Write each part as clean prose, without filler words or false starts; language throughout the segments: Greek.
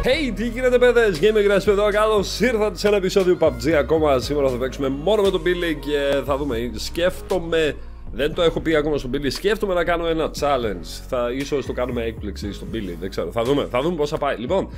Hey, τι γίνεται παιδες, Gamer Grass εδώ, καλώς ήρθατε σε ένα επεισόδιο PUBG ακόμα. Σήμερα θα παίξουμε μόνο με τον Billy και θα δούμε, σκέφτομαι, δεν το έχω πει ακόμα στον Billy, σκέφτομαι να κάνω ένα challenge. Ίσως το κάνουμε έκπληξη στον Billy, δεν ξέρω, θα δούμε πώς θα πάει. Λοιπόν,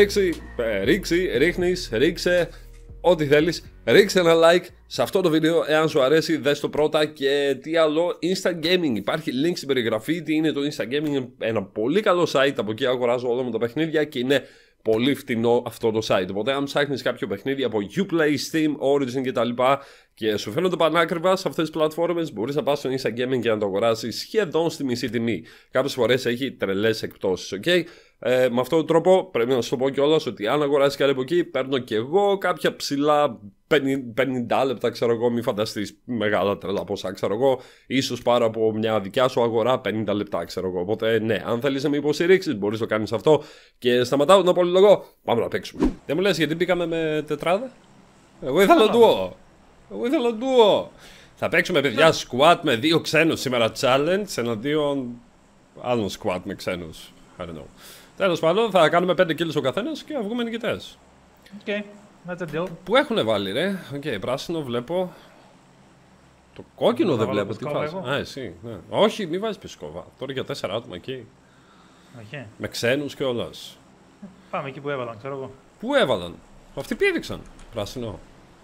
ρίξε ό,τι θέλεις, ρίξε ένα like σε αυτό το βίντεο εάν σου αρέσει, δες το πρώτα. Και τι άλλο, Instant Gaming, υπάρχει link στην περιγραφή. Τι είναι το Instant Gaming? Ένα πολύ καλό site, από εκεί αγοράζω όλα μου τα παιχνίδια και είναι πολύ φτηνό αυτό το site. Οπότε αν ψάχνεις κάποιο παιχνίδι από Uplay, Steam, Origin κτλ και σου φαίνονται πανάκριβα σε αυτές τις πλατφόρμες, μπορείς να πας στο Instant Gaming και να το αγοράσεις σχεδόν στη μισή τιμή. Κάποιες φορές έχει τρελές εκπτώσεις, ok? Με αυτόν τον τρόπο πρέπει να σου το πω κιόλας ότι αν αγοράσεις κάτι από εκεί, παίρνω κι εγώ κάποια ψηλά 50 λεπτά, ξέρω εγώ, μην φανταστείς μεγάλα τρελά ποσά, ξέρω εγώ, ίσως πάρω από μια δικιά σου αγορά 50 λεπτά, ξέρω εγώ. Οπότε ναι, αν θέλεις να με υποστηρίξεις, μπορείς να το κάνεις αυτό. Και σταματάω τον απολυλογώ, πάμε να παίξουμε. Δεν μου λες γιατί μπήκαμε με τετράδα? Εγώ ήθελα ντουο. Θα παίξουμε παιδιά squad με δύο ξένους σήμερα challenge εναντίον άλλων squad με ξένους. I don't know. Τέλος πάντων, θα κάνουμε 5 kills ο καθένας και θα βγούμε νικητές. Okay, that's a deal. Πού έχουνε βάλει ρε? Οκ, πράσινο βλέπω. Το κόκκινο δεν βλέπω, τι βάζει? Α, εσύ, ναι. Όχι, μην βάζεις πισκόβα. Τώρα για 4 άτομα εκεί. Okay. Με ξένους και όλας. Πάμε εκεί που έβαλαν, ξέρω εγώ. Πού έβαλαν? Αυτοί πήδηξαν. Πράσινο.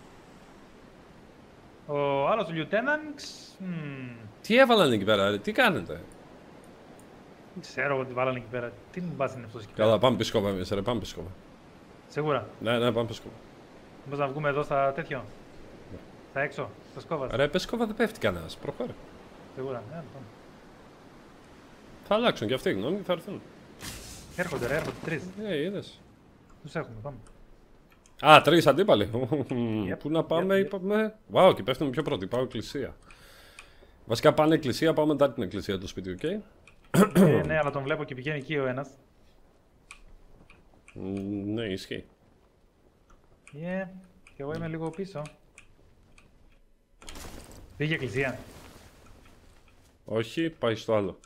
Ο άλλος lieutenant. Τι έβαλαν εκεί πέρα, ρε? Τι κάνετε? Δεν ξέρω εγώ τι βάλανε εκεί πέρα. Τι μου μπάζει είναι αυτός εκεί πέρα. Καλά, πάμε πισκόβα εμείς, ρε, πάμε πισκόβα. Σίγουρα. Ναι, πάμε πισκόβα. Μήπως να βγούμε εδώ στα τέτοιο. Στα έξω, στα σκόβας. Ρε, πισκόβα δεν πέφτει κανένας, προχώρε. Σίγουρα, ναι, πάμε. Θα αλλάξουν και αυτοί, γνώμη, θα έρθουν. Έρχονται τρεις. Είδες. Τους έχουμε, πάμε. Α, 3 αντίπαλοι. Πού να πάμε, είπαμε. Wow, και πέφτουμε πιο πρώτοι. Πάω εκκλησία. Βασικά πάνε εκκλησία, πάω μετά την εκκλησία του σπίτι, ok? Ναι, αλλά τον βλέπω και πηγαίνει εκεί ο ένας. Ναι, ισχύει. Και εγώ είμαι λίγο πίσω. Πήγε εκκλησία. Όχι, πάει στο άλλο.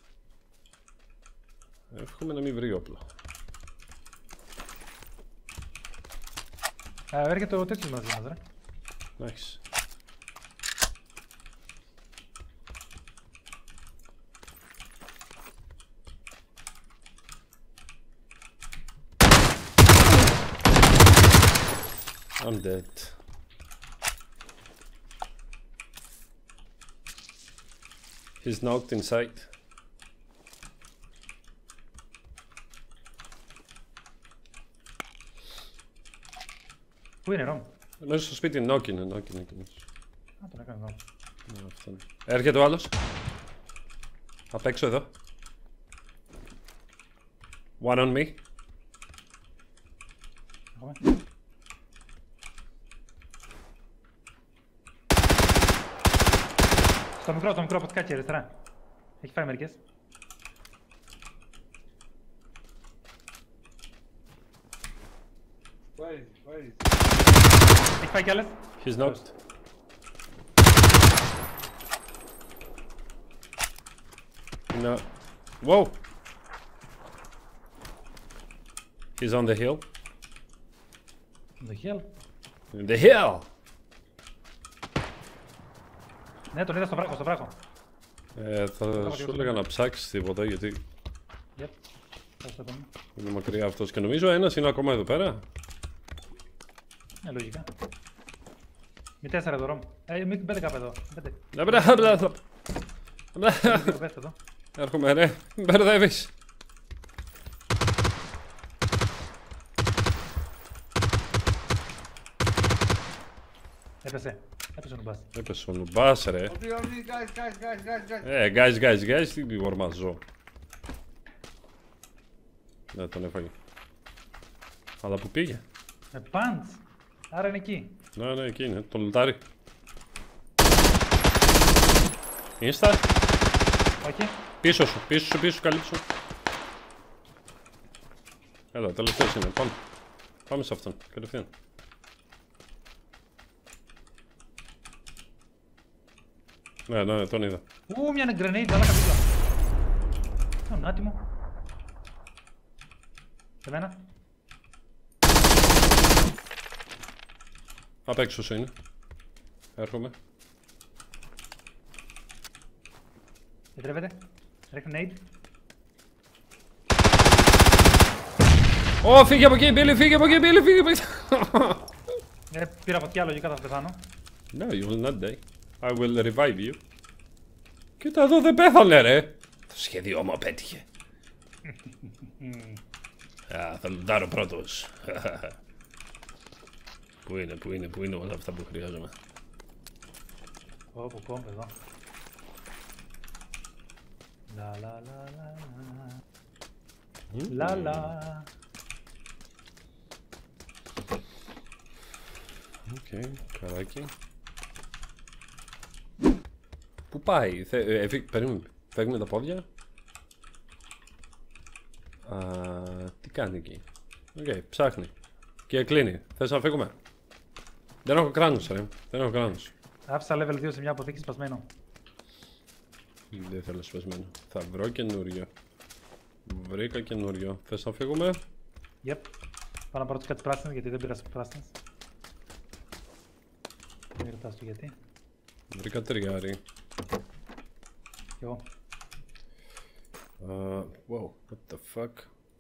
Εύχομαι να μην βρει όπλο. Έρχεται ο τέτοιος μαζί μας, ρε. Nice. I'm dead. He's knocked inside. Πού είναι, Ρομ? Μέσα στο σπίτι, knock είναι. Α, τον έκανε εδώ. Ναι, αυτό είναι. Έρχεται ο άλλος. Απ' έξω εδώ. One on me. Στο μικρό ποτκάκι αριστερά. Έχει φάει μερικές. Έχει φάει κι άλλες. He's knocked. No. Whoa. He's on the hill. The hell. The hill. Ναι, τον είδα στο βράχο. Θα σου έλεγα να ψάξεις τίποτα γιατί Yep. Τον. είναι μακριά αυτός και νομίζω ένας είναι ακόμα εδώ πέρα. Ναι, λογικά. Μη 4 εδώ, Ρομ. Μην 5 κάπου εδώ. 5. Έρχομαι ρε, μπερδεύεις. Έπεσε ο νουμπάς. Έπεσε ο νουμπάς ρε. Guys, τι ορμαζώ. Ναι, τον έφαγε. Αλλά που πήγε? Με πάντς. Άρα είναι εκεί. Ναι, εκεί είναι, τον λουτάρει. Insta. Όχι. Πίσω σου, καλύψου. Έλα, τελευταίος είναι, πάμε σε αυτόν, κατευθείαν. Ναι, τον είδα. Μια grenade, αλλά καθόλου. Τον άτιμο. Σε μένα. Απ' έξω σου είναι. Έρχομαι. Επιτρέπετε. Ρίχνει nade. Ω, φύγε από εκεί, Billy, φύγε από εκεί, Billy, φύγε από εκεί. Πήρα φωτιά, λογικά θα πεθάνω. No, you will not die. I will revive you. Κοίτα εδώ, δεν πέθανε, ρε. Το σχέδιό μου απέτυχε. Θα λουτάρω πρώτος. Πού είναι όλα αυτά που χρειάζομαι. Όπου κόμπ εδώ. Λα λα λα λα λα λα. Οκ, καράκι. Πού πάει, περίμενε, φεύγουν τα πόδια. Τι κάνει εκεί. Οκ, ψάχνει. Και κλείνει, θες να φύγουμε. Δεν έχω κράνος, ρε, δεν έχω κράνος. Άφησα level 2 σε μια αποθήκη σπασμένο. Δεν θέλω σπασμένο. Θα βρω καινούριο. Βρήκα καινούριο. Θες να φύγουμε. Yep. Πάω να πάρω τους κάτι πράσινες γιατί δεν πήρα πράσινες. Δεν ρωτάς του γιατί. Βρήκα τριάρι. Κι εγώ. Wow, what the fuck.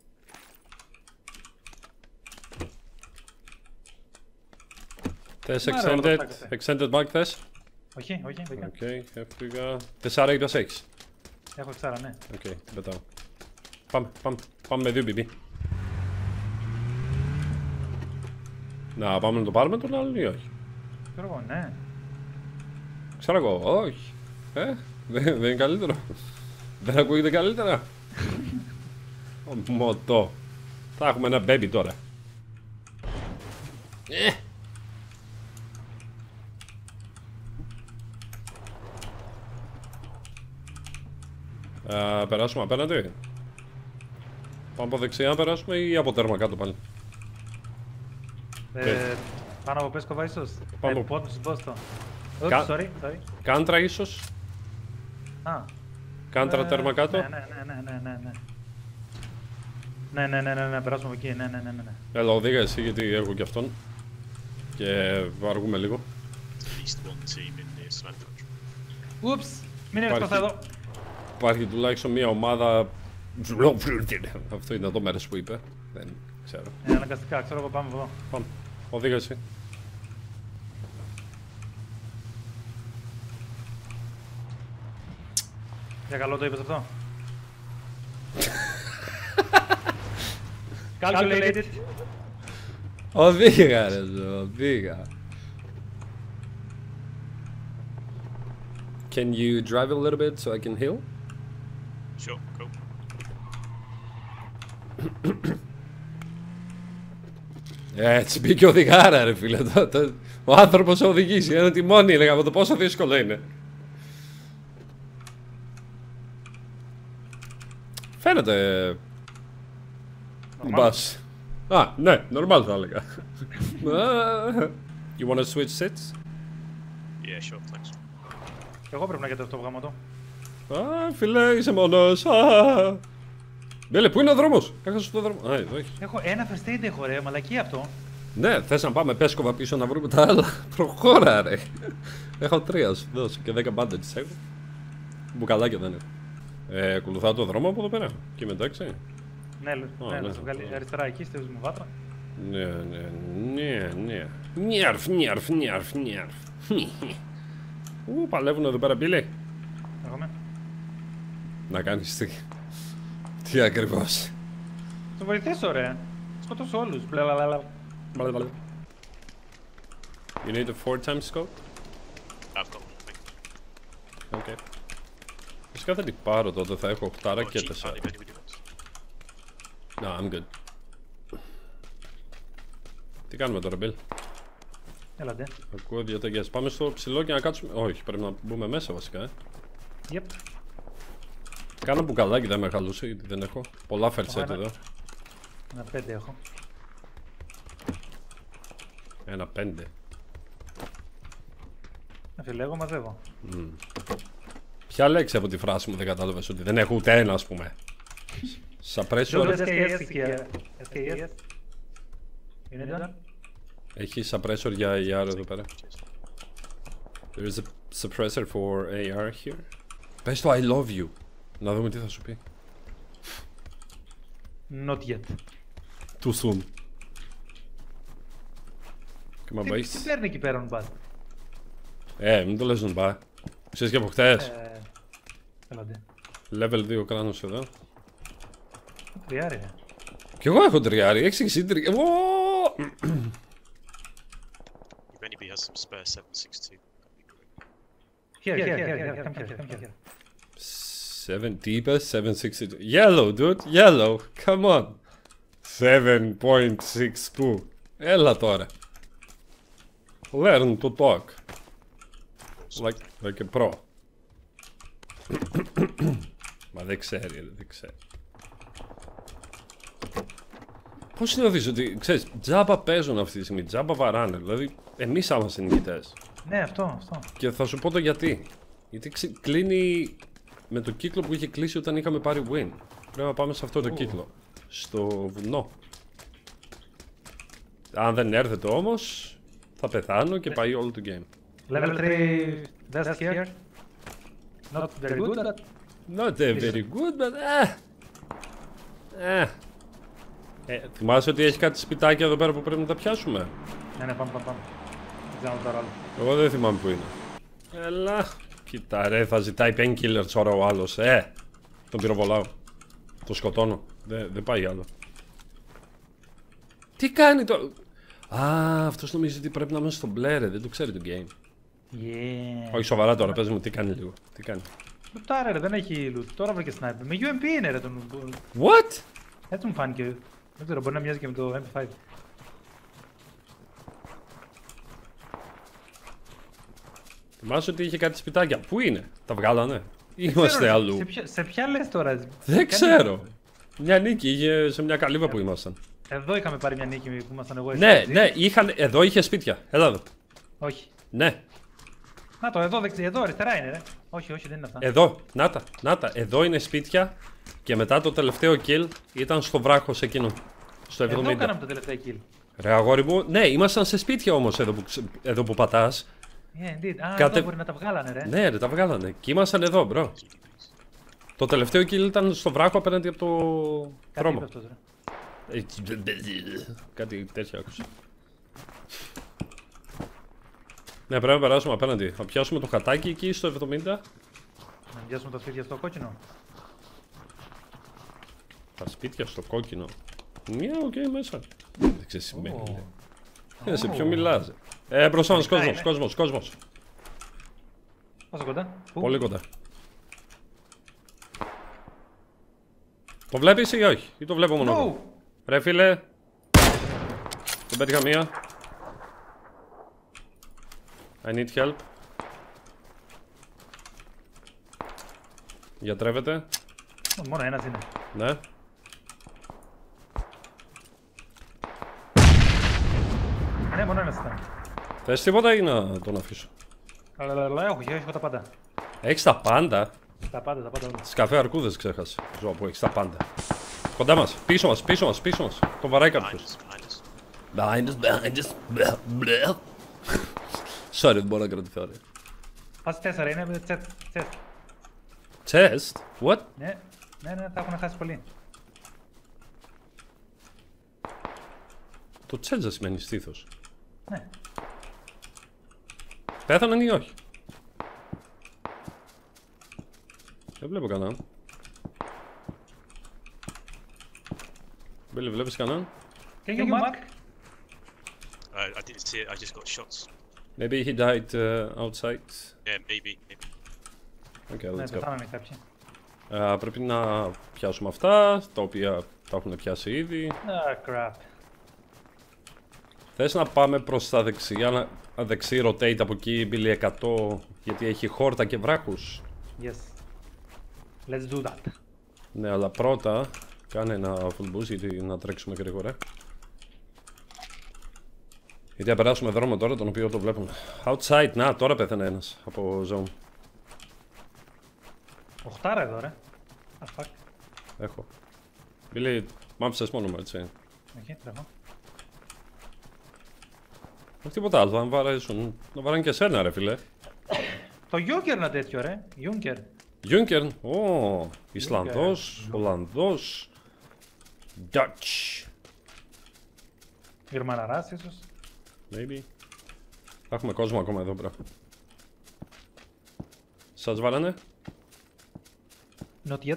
Θες extended mag θες. Όχι, όχι, δεν κάνω. Οκ, έφυγα. 4 είπες έχεις. Έχω εξάρα, ναι. Οκ, την πετάω. Πάμε με 2 BB. Να πάμε να το πάρουμε τον άλλον ή όχι. Ξέρω εγώ, ναι. Ξέρω εγώ, όχι. Δεν είναι καλύτερο. Δεν ακούγεται καλύτερα. Μοτό. Θα έχουμε ένα baby τώρα. Περάσουμε απέναντι. Πάμε από δεξιά να περάσουμε ή από τέρμα κάτω πάλι. Πάνω από Πέσκοβα ίσως. Πάνω. Πόντους Μπόστο. Sorry. Κάντρα ίσως. Κάντρα τέρμα κάτω. Ναι, περάσουμε από εκεί, ναι. Έλα, οδήγα εσύ γιατί έχω και αυτόν. Και αργούμε λίγο. Ούψ, μην έρθει το εδώ. Υπάρχει τουλάχιστον μια ομάδα. Αυτό είναι το μέρος που είπε. Δεν ξέρω. Αναγκαστικά, ξέρω εγώ, πάμε εδώ. Πάμε, οδήγα εσύ. Για καλό το είπες αυτό. Calculated. Οδήγα ρε ζω, οδήγα. Can you drive a little bit so I can heal? Sure, cool. Έτσι μπήκε οδηγάρα ρε φίλε. Ο άνθρωπος θα οδηγήσει, ένα τιμόνι έλεγα από το πόσο δύσκολο είναι. Φαίνεται... Μπας. Ναι, normal θα έλεγα. You wanna switch seats? Yeah, sure, thanks. Εγώ πρέπει να γιατρευτώ το γάμο. Φίλε, είσαι μόνος. Μπέλε, πού είναι ο δρόμος? Έχασα το δρόμο. Εδώ έχει. Έχω ένα first aid, έχω ρε, μαλακή αυτό. Ναι, θες να πάμε Πέσκοβα πίσω να βρούμε τα άλλα. Προχώρα ρε. Έχω 3, σου δώσω και 10 bandages έχω. Μπουκαλάκια δεν έχω. Ακολουθάω το δρόμο από εδώ πέρα. Και είμαι εντάξει. Ναι, να σου βγάλει αριστερά εκεί, στη μου βάτρα. Ναι. Νιαρφ. Παλεύουν εδώ πέρα, Μπίλε. Έρχομαι. Να κάνεις τι ακριβώς. Θα βοηθήσω ρε. Σκοτώσω όλους. You need a 4x scope? I've got one, thank you. Okay. Φυσικά θα την πάρω τότε, θα έχω 8 και 4. No, I'm good. Τι κάνουμε τώρα, Bill? Έλατε. Ακούω διαταγές. Πάμε στο ψηλό και να κάτσουμε. Όχι, πρέπει να μπούμε μέσα βασικά. Yep. Κάνω μπουκαλάκι, δεν με χαλούσε γιατί δεν έχω. Πολλά first set εδώ. Ένα 5 έχω. Ένα 5. Φίλε, εγώ μαζεύω. Ποια λέξη από τη φράση μου δεν κατάλαβες ότι δεν έχω ούτε ένα, ας πούμε? Σαπρέσιο. SKS. Είναι εδώ. Έχει suppressor για AR εδώ πέρα. There is a suppressor for AR here. Πες το I love you. Να δούμε τι θα σου πει. Not yet. Too soon. Come on, boys. Τι παίρνει εκεί πέρα ο Μπάτ? Μην το λες Νμπά. Ξέρεις και από χτες. Έλατε. Level 2 κράνος εδώ. Τριάρι. Κι εγώ έχω τριάρι. Έχεις εσύ τριάρι. If anybody has some spare 7.62. Here, come here. 7, τι είπες, 7.62. Yellow, dude, yellow. Come on. 7.62. Έλα τώρα. Learn to talk. Like a pro. Μα δεν ξέρει, δεν ξέρει. Πώς συνειδητοποιείς ότι, ξέρεις, τζάμπα παίζουν αυτή τη στιγμή, τζάμπα βαράνε. Δηλαδή, εμείς είμαστε νικητές. Ναι, αυτό. Και θα σου πω το γιατί. Γιατί κλείνει με το κύκλο που είχε κλείσει όταν είχαμε πάρει win. Πρέπει να πάμε σε αυτό το κύκλο. Στο βουνό. Αν δεν έρθετε όμως, θα πεθάνω και πάει όλο το game. Level 3 vest here. Not very good, but... Not very good, but... Θυμάσαι ότι έχει κάτι σπιτάκια εδώ πέρα που πρέπει να τα πιάσουμε. Ναι, πάμε. Δεν ξέρω τώρα άλλο. Εγώ δεν θυμάμαι που είναι. Έλα. Κοίτα ρε, θα ζητάει painkillers τώρα ο άλλος. Τον πυροβολάω. Το σκοτώνω. Δεν πάει άλλο. Τι κάνει τώρα? Αυτός νομίζει ότι πρέπει να είμαστε στο μπλε ρε. Δεν το ξέρει το game. Yeah. Όχι σοβαρά τώρα, πες μου τι κάνει λίγο. Τι κάνει? Λουτάρε ρε, δεν έχει loot. Τώρα βρήκε sniper. Με UMP είναι ρε τον... What? Έτσι μου φάνηκε. Δεν ξέρω, μπορεί να μοιάζει και με το MP5. Θυμάσαι ότι είχε κάτι σπιτάκια. Πού είναι? Τα βγάλανε? Είμαστε αλλού. Σε ποια λες τώρα? Δεν ξέρω. Μια νίκη είχε σε μια καλύβα που ήμασταν. Εδώ είχαμε πάρει μια νίκη που ήμασταν εγώ. Ναι, εδώ είχε σπίτια. Έλα εδώ. Όχι. Ναι. Να το, εδώ αριστερά είναι ρε. Όχι, δεν είναι αυτά. Εδώ, να τα. Εδώ είναι σπίτια και μετά το τελευταίο kill ήταν στο βράχο σε εκείνο. Στο 70. Εδώ κάναμε το τελευταίο kill. Ρε αγόρι μου, ναι, ήμασταν σε σπίτια όμως εδώ που πατάς. Yeah, indeed. Εδώ μπορεί να τα βγάλανε ρε. Ναι, ρε, τα βγάλανε. Και ήμασταν εδώ, μπρο. Το τελευταίο kill ήταν στο βράχο απέναντι από το δρόμο. Κάτι τέτοιο άκουσα. Ναι, πρέπει να περάσουμε απέναντι. Θα πιάσουμε το χατάκι εκεί στο 70. Να πιάσουμε τα σπίτια στο κόκκινο. Τα σπίτια στο κόκκινο. Μια, οκ, μέσα. Δεν ξέρεις τι σημαίνει. Σε ποιο μιλάς? Μπροστά μας, κόσμος. Πόσο κοντά? Πολύ κοντά. Το βλέπεις ή όχι? Ή το βλέπω μόνο εγώ? Ρε φίλε. Δεν πέτυχα μία. I need help. Γιατρεύεται. Μόνο ένας είναι. Ναι. Ναι, μόνο ένας ήταν. Θες τίποτα ή να τον αφήσω? Αλλά έχω τα πάντα. Έχεις τα πάντα? Τα πάντα όλα. Τις καφέ αρκούδες ξέχασε. Ζώα που έχεις τα πάντα. Κοντά μας, πίσω μας. Τον βαράει κάποιος. Behind us. Sorry, δεν μπορώ να κρατηθώ ρε. Πας 4, είναι με chest. Chest? What? Ναι, τα έχουν χάσει πολύ. Το chest δεν σημαίνει στήθος. Ναι. Πέθαναν ή όχι? Δεν βλέπω κανέναν. Μπέλη, βλέπεις κανέναν? Can you mark? I didn't see it, I just got shots. Maybe he died outside. Yeah, maybe. Okay, Ναι, let's go. πεθάνανε κάποιοι. Πρέπει να πιάσουμε αυτά, τα οποία τα έχουν πιάσει ήδη. Crap. Θες να πάμε προς τα δεξιά, δεξί rotate από εκεί, Billy 100, γιατί έχει χόρτα και βράχους. Yes. Let's do that. Ναι, αλλά πρώτα κάνε ένα full boost γιατί να τρέξουμε γρήγορα. Γιατί θα περάσουμε δρόμο τώρα, τον οποίο το βλέπουμε. Outside, να, τώρα πέθανε ένας από zone. Οχτάρα εδώ ρε. Fuck. Έχω. Billy, μάψες μόνο μου, έτσι. Όχι, τρέχω. Όχι τίποτα άλλο, να βαράνε και εσένα ρε φίλε. Το Junker είναι τέτοιο ρε. Junker. Junker, Ισλανδός, Ολλανδός, Dutch. Γερμαναράς ίσως. Maybe. Θα έχουμε κόσμο ακόμα εδώ πέρα. Σας βάλανε? Not yet.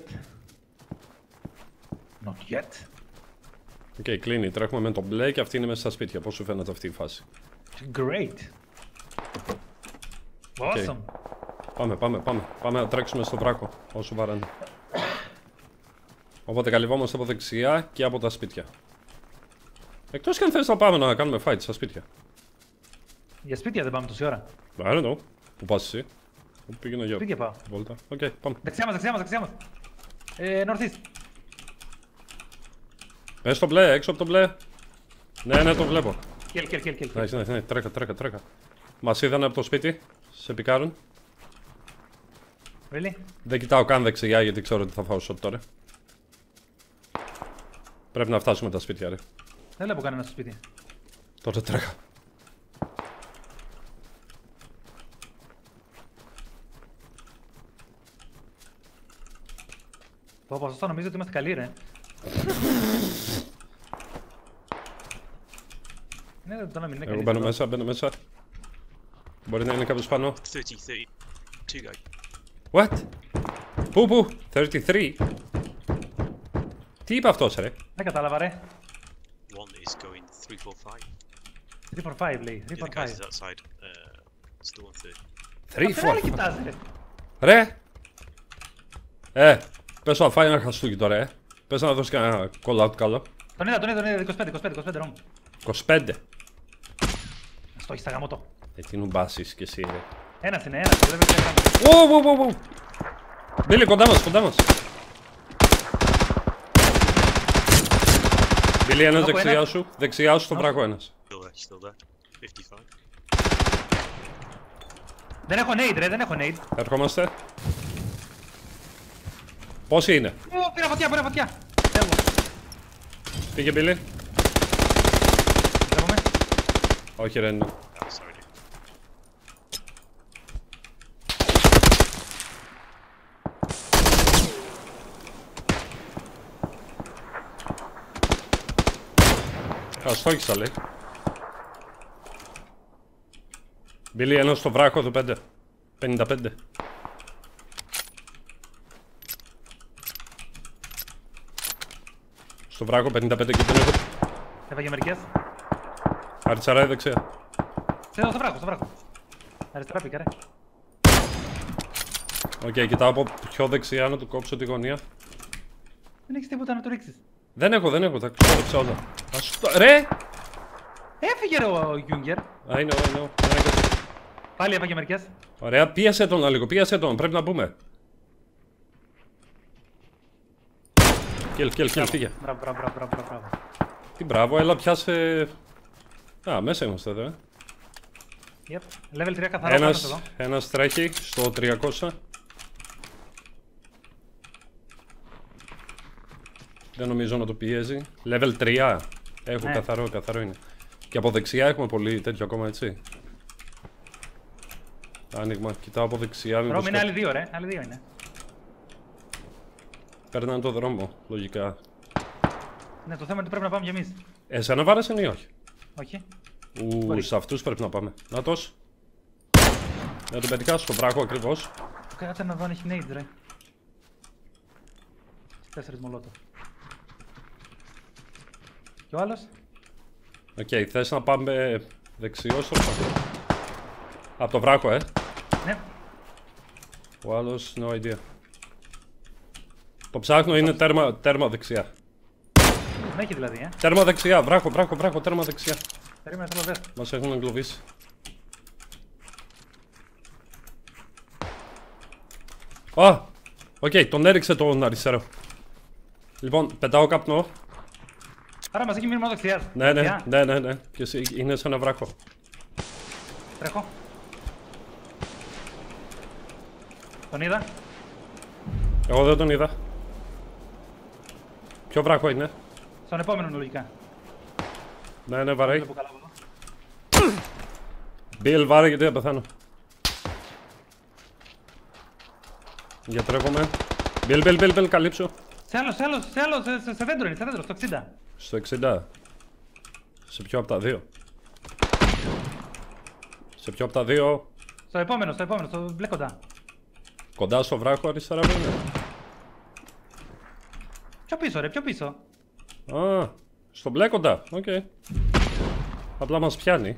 Not yet. Οκ, κλείνει. Τρέχουμε με τον μπλε και αυτή είναι μέσα στα σπίτια. Πώς σου φαίνεται αυτή η φάση? Great. Awesome. Πάμε να τρέξουμε στο βράκο όσο βαράνε. Οπότε καλυβόμαστε από δεξιά και από τα σπίτια. Εκτός και αν θες να πάμε να κάνουμε fight στα σπίτια. Για σπίτια δεν πάμε τόση ώρα. I don't know. Πού πας εσύ? Πού πήγαινε για Σπίτια πάω. βόλτα. Οκ, πάμε. Δεξιά μας. Northeast. Στο μπλε, έξω από το μπλε. Ναι, το βλέπω. Kill. Ναι, τρέκα. Μας είδανε από το σπίτι. Σε πικάρουν. Really? Δεν κοιτάω καν δεξιά γιατί ξέρω ότι θα φάω shot τώρα. Πρέπει να φτάσουμε τα σπίτια, ρε. Δεν βλέπω κανένα στο σπίτι. Τότε τρέχα. Πω, σωστά νομίζω ότι είμαστε καλοί ρε. Ναι, το να μην είναι Εγώ καλοί. μπαίνω μέσα. Μπορεί να είναι κάποιος πάνω. 30, 32 guy. What? Πού? 33? Τι είπε αυτός, ρε? Δεν κατάλαβα ρε. One is going 345. 345 λέει. The other 345. guys is outside. Still on 30. 3, Αυτήν άλλη 4. κοιτάζει Ρε! ρε. Πες να φάει ένα χαστούκι τώρα, Πες να δώσει κανένα call out καλό. Τον είδα, 25 ρόμ. 25. Στο έχεις τα γαμώτο. Τι νουμπάσεις κι εσύ, ρε. Ένας είναι, δεν βλέπεις τι έκανε. Ου. Μπίλι, κοντά μας. Μπίλι, ένας δεξιά σου, στον βράχο ένας. Still there. 55. Δεν έχω nade ρε, δεν έχω nade. Ερχόμαστε. Πόσοι είναι? Πήρα φωτιά. Φεύγω. Πήγε Μπίλι. Βλέπουμε. Όχι ρε, είναι. Oh, sorry. Αστόχησα λέει. Μπίλι, ένας στο βράχο εδώ 5. 55. Στο βράχο 55 και τον έχω. Έφαγε μερικές. Αριστερά ή δεξιά? Στο βράχο. Αριστερά πήγα ρε. Οκ, κοιτάω από πιο δεξιά να του κόψω τη γωνία. Δεν έχεις τίποτα να το ρίξεις. Δεν έχω, τα ξόδεψα όλα. Ρε! Έφυγε ρε ο Γιούγκερ. I know. Πάλι έφαγε μερικές. Ωραία, πίασε τον λίγο, πρέπει να μπούμε. Kill, φύγε. Μπράβο. Τι μπράβο, έλα πιάσε... Α, μέσα είμαστε εδώ, Yep. Level 3 καθαρό εδώ. Ένας τρέχει στο 300. Δεν νομίζω να το πιέζει. Level 3. Έχω, Ναι. καθαρό είναι. Και από δεξιά έχουμε πολύ τέτοιο ακόμα, έτσι. Άνοιγμα, κοιτάω από δεξιά. Ρώμη είναι άλλοι δύο ρε, άλλοι δύο είναι. Παίρναν το δρόμο, λογικά. Ναι, το θέμα είναι ότι πρέπει να πάμε κι εμείς. Εσένα βάρεσαν ή όχι? Όχι. Σε αυτούς πρέπει να πάμε. Νάτος. Να τον πετυχάσω στο βράχο ακριβώς. Κάτσε να δω αν έχει nade ρε. 4 μολότο. Και ο άλλος. Οκ, θες να πάμε δεξιός στο βράχο? Από το βράχο, Ναι. Ο άλλος, no idea. Το ψάχνω, είναι τέρμα δεξιά. Δεν έχει δηλαδή, Τέρμα δεξιά, βράχο, τέρμα δεξιά. Περίμενε, θέλω δες. Μας έχουν εγκλωβίσει. Οκ, τον έριξε τον αριστερό. Λοιπόν, πετάω καπνό. Άρα μας έχει μείνει μόνο δεξιά. Ναι. Και εσύ είναι σε ένα βράχο. Τρέχω. Τον είδα. Εγώ δεν τον είδα. Ποιο βράχο είναι? Στον επόμενο λογικά. Ναι, βαράει. Βλέπω καλά από εδώ. Bill, βάρε γιατί θα πεθάνω. Γιατρεύομαι. Bill, καλύψω. Σε άλλο, σε δέντρο είναι, στο 60. Στο 60. Σε ποιο από τα δύο? Σε ποιο από τα δύο? Στο επόμενο, στο μπλε κοντά. Κοντά στο βράχο αριστερά που είναι. Πιο πίσω ρε, πιο πίσω. Α, στο μπλε κοντά, οκ. Απλά μας πιάνει.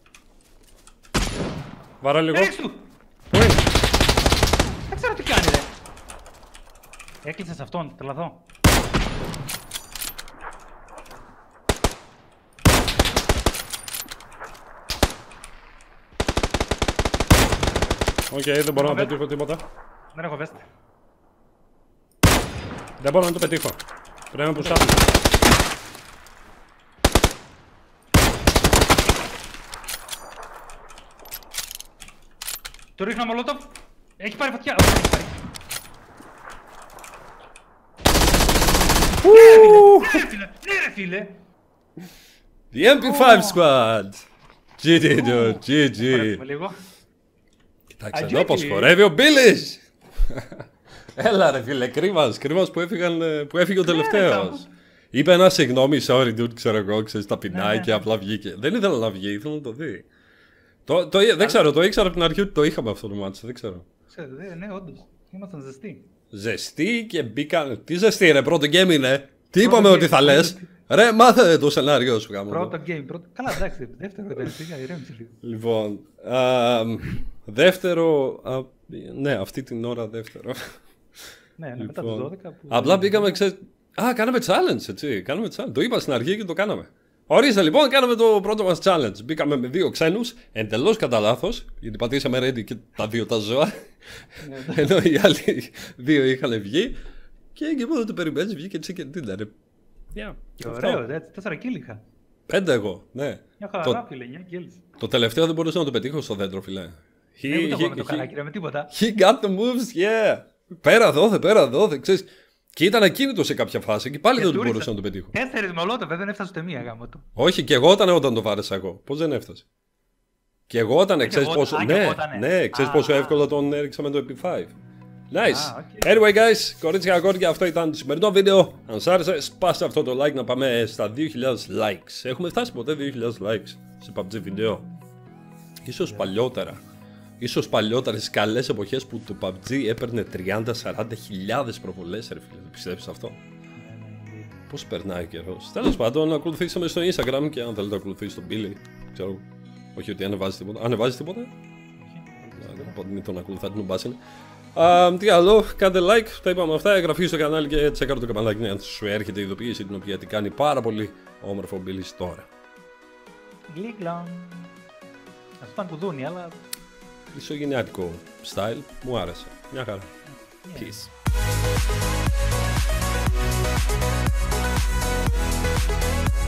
Βάρα λίγο. Ρίξ του! Πού είναι? Δεν ξέρω τι κάνει ρε. Έκλεισες αυτόν, τρελαθώ. Οκ, δεν μπορώ να πετύχω τίποτα. Δεν έχω vest. Δεν μπορώ να το πετύχω. Πρέπει να πουσάρω. Του ρίχνω μολότοφ. Έχει πάρει φωτιά. Όχι, έχει πάρει. Ναι ρε φίλε. The MP5 squad! GG, dude, GG. Χορεύουμε λίγο. Κοιτάξτε εδώ πως χορεύει ο Μπίλης! Έλα ρε φίλε, κρίμας που έφυγε ο τελευταίος. Είπε ένα συγγνώμη, sorry dude, ξέρω εγώ, ξέρεις, ταπεινάει και απλά βγήκε. Δεν ήθελα να βγει, ήθελα να το δει. Δεν ξέρω, το ήξερα από την αρχή ότι το είχαμε αυτό το μάτσο, δεν ξέρω. Ναι, όντως. Ήμασταν ζεστοί. Ζεστή και μπήκαν. Τι ζεστή, ρε, πρώτο game είναι. Τι είπαμε ότι θα λες. Ρε, μάθε το σενάριό σου, γάμο. Πρώτο game. Καλά, εντάξει, δεύτερο ήταν. Ηρέμησε λίγο. Λοιπόν. Δεύτερο. Ναι, αυτή την ώρα δεύτερο. Ναι, μετά το 12. Απλά πήγαμε, ξέρεις. Κάναμε challenge, έτσι. Κάναμε challenge. Το είπα στην αρχή και το κάναμε. Ορίστε λοιπόν, κάναμε το πρώτο μας challenge. Μπήκαμε με δύο ξένους, εντελώς κατά λάθος, γιατί πατήσαμε ready και τα δύο τα ζώα. Ενώ οι άλλοι δύο είχαν βγει. Και εκεί που το περιμένεις βγήκε chicken dinner. Ωραίο, 4 kill είχα. 5 εγώ, ναι. Μια χαρά, φίλε, 9 kills. Το τελευταίο δεν μπορούσα να το πετύχω στο δέντρο, φίλε. Ναι, ούτε εγώ με το καλά, κύριε, με τίποτα. He got the moves, yeah. Πέρα δόθε, ξέρεις. Και ήταν ακίνητο σε κάποια φάση και πάλι δεν μπορούσα να το πετύχω. 4 μολότοφ, δεν έφτασε ούτε μία γάμο του. Όχι, και εγώ όταν το βάρεσα εγώ. Πώς δεν έφτασε. Και εγώ όταν ξέρεις πόσο. Ναι, ξέρεις πόσο εύκολα τον έριξα με το MP5. Nice. Anyway, guys, κορίτσια και αγόρια, αυτό ήταν το σημερινό βίντεο. Αν σ' άρεσε, σπάστε αυτό το like να πάμε στα 2.000 likes. Έχουμε φτάσει ποτέ 2.000 likes σε PUBG βίντεο. Ίσως παλιότερα. Ίσως παλιότερα στις καλές εποχές που το PUBG έπαιρνε 30-40 χιλιάδες προβολές, ρε φίλε. Πιστεύεις αυτό? Πώς περνάει ο καιρός. Τέλος πάντων, ακολουθήσαμε στο Instagram και αν θέλετε να ακολουθήσει τον Billy. Ξέρω. Όχι ότι ανεβάζει τίποτα. Ανεβάζει τίποτα? Μην τον ακολουθάτε, τον μπάσινε. Τι άλλο, κάντε like, τα είπαμε αυτά, εγγραφή στο κανάλι και τσέκαρε το καμπανάκι να σου έρχεται η ειδοποίηση, την οποία την κάνει πάρα πολύ όμορφο Billy τώρα. Γλίγκλον. Αυτό ήταν κουδούνι, αλλά... Ισογενειάτικο style, μου άρεσε. Μια χαρά. Peace.